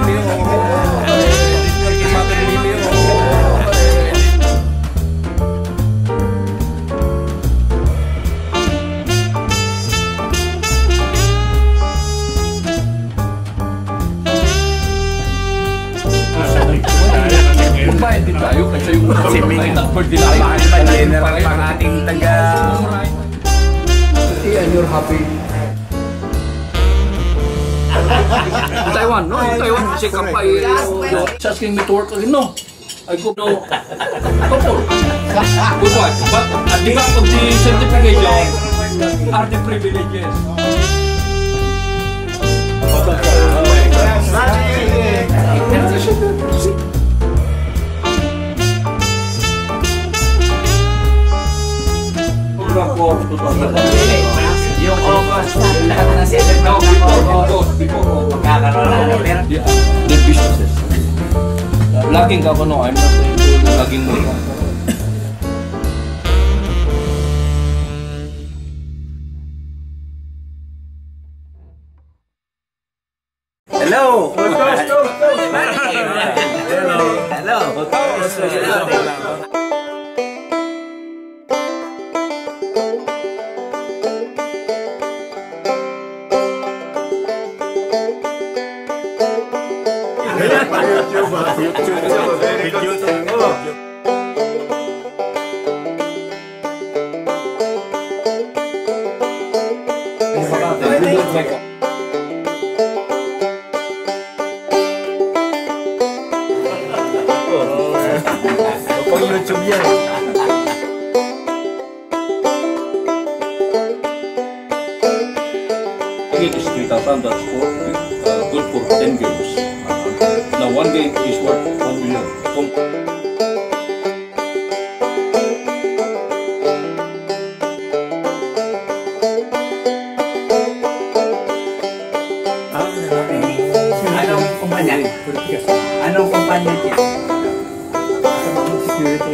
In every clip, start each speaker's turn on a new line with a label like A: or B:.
A: Bayad din tayo kasi yung
B: pang ating taga
A: and you're happy. Taiwan, no? Taiwan, kasi kapay she's asking me to work again. No, I go no. Couple. Goodbye. But at the back of the certification are the privileges.
B: yung August, lahat na sila magkakaroon na ng pera.
A: The businesses. Laging ako no, I'm not into laging mo.
B: Hello!
C: YouTube yan.
A: It is 3,000, that's good for 10 games. Now one game is worth 1 million.
B: Anong kumpanya? Anong kumpanya niya? Security.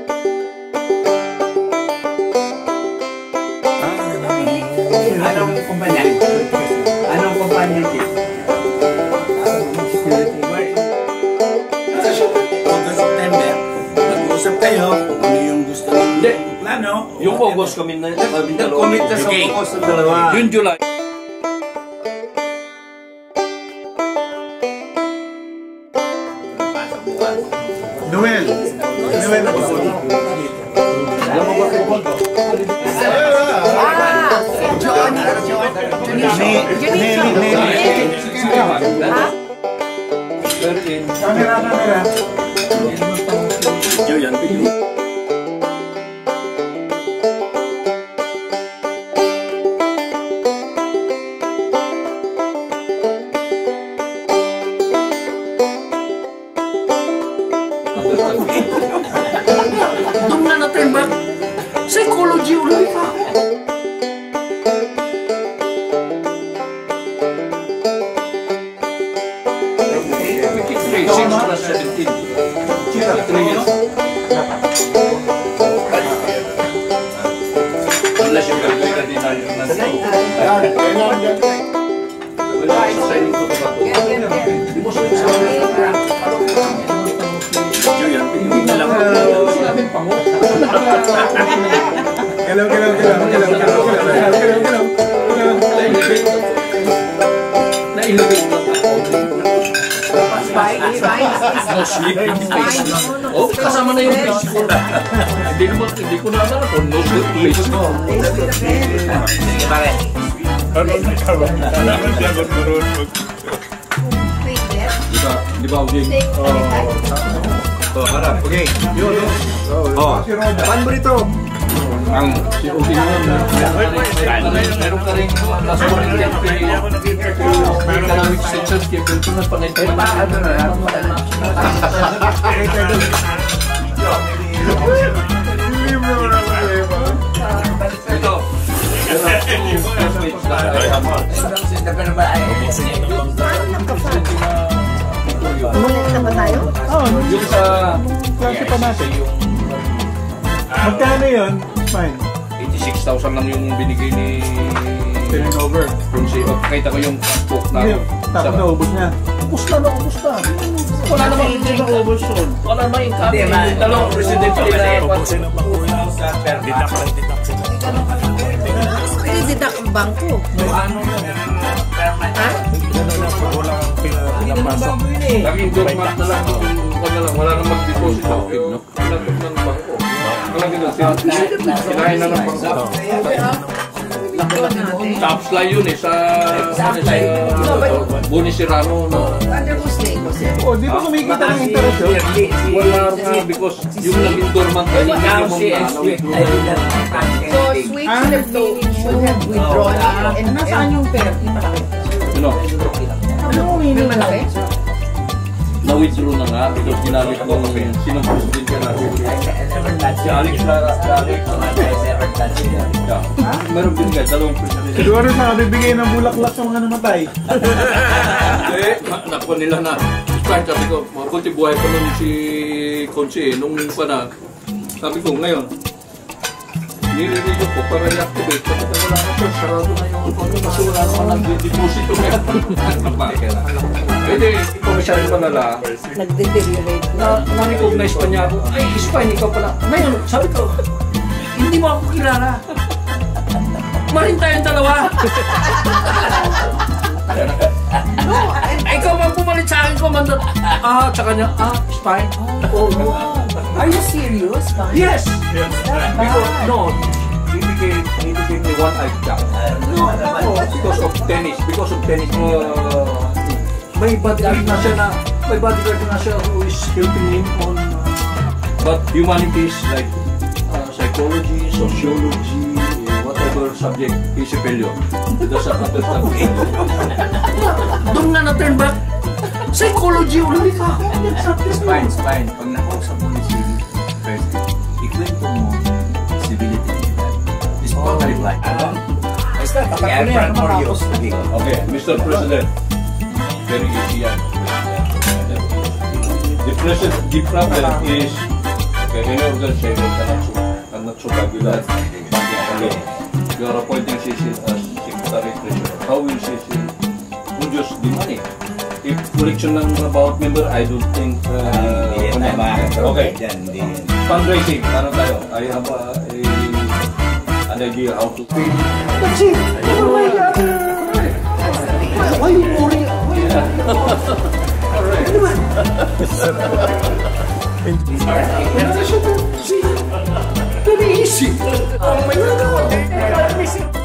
B: Anong kumpanya? Anong kumpanya niya? Security.
C: August, September, nag-uusap kayo kung ano yung gusto ninyo plano.
A: Yung August kami na
C: Nag-commit na sa August ng dalawa.
A: yung July.
C: Noel. Noel ako. Camera.
A: Video yan, video. Doon na natin ba? Psychology ulit pa. Unless you can make a denial na oh, kasama na yung face ko. Hindi ko na alam kung no face ko.
B: Sige, bakit?
A: Di ba, Uding? Harap. Okay. Yun.
C: Paano mo rito?
A: Ang si Uding nun, meron ka rin nasa Korean economic research kaya Pilipinas pa ngayon tayo.
B: Ano na lang?
A: Ito.
D: Mulit na ba tayo?
C: Oo,
A: Yung sa
C: klase pa natin.
A: yung
C: Magkano yun? Fine.
A: 86,000 lang yung binigay ni
C: Pinanover.
A: Kung siya, kita ko yung book na.
C: Tapos naubos niya.
A: Ubus na. Wala namang hindi na ubus yun. Wala namang income. Dalawang presidente nila.
D: Didak ang bangko. Ha?
A: Laging dormat na lang. Wala namang deposit ng PIB, no? Wala ng bangko. Wala gano'n. Sinahin na ng bangko. Tapos lang yun eh, sa Boni Serrano.
D: Under whose name was it?
C: Oh, di ba kumikita ng interest yun?
A: Wala nga because yung naging dormant ay minimum na
D: So, Sweet should have withdrawn it. And nasaan yung pera?
A: ano,
D: Ano meaning malaki?
A: na-withdraw na nga because ginamit ko sinong president ka natin. Si Alex Lara. Meron din nga, dalawang president.
C: Siguro sa bibigay ng bulaklak sa mga namatay.
A: Nakuha nila na. Start, sabi ko, mga kunti buhay pa nun si Conchi eh. Nung pa na, sabi ko, ngayon, nililito ko para i-activate. Sabi ko, wala na siya, sarado na yung kasi wala naman nag-deposito ngayon. Pwede, ikaw siya rin panala.
D: Nag-deteriorate.
A: Na-recognize pa niya ako, ay, is fine, ikaw pala. Ngayon, sabi ko, hindi mo ako kilala. Marin tayong dalawa. No, ikaw bang pumalit sa akin, Commander? Tsaka niya, it's fine. Oh,
D: Are you serious?
A: yes! Because, no, he became me one-eyed jack. Because of tennis. May bodyguard na siya who is helping him on but humanities like psychology, sociology, whatever subject, he's a failure. He doesn't understand. Doon nga na-turn back. Psychology, ulit ka ako.
B: Fine. Pag nakausap mo ni Siri, first, ikwento mo civility nila. It's totally black.
A: Okay, Mr. President. Very easy yan. The problem is, okay, any organization cannot survive without banking alone. You are appointing Cecil as Secretary Treasurer. How will Cecil produce the money? If collection ng about member, I don't think okay. Fundraising, ano tayo? I have an idea how to pay.
D: That's it! Oh my God! Why are you worrying?
A: Very easy. Oh my God.